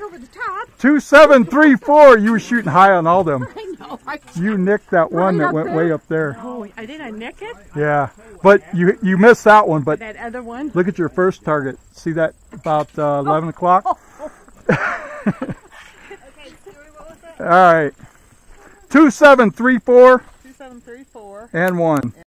over the top. 2734. You were shooting high on all them. I know. You nicked that one that went way up there. Oh, did I nick it? Yeah, but you missed that one. But that other one. Look at your first target. See that about 11 o'clock? Okay, Stuart, what was that? All right. 2734. 2734. And 1.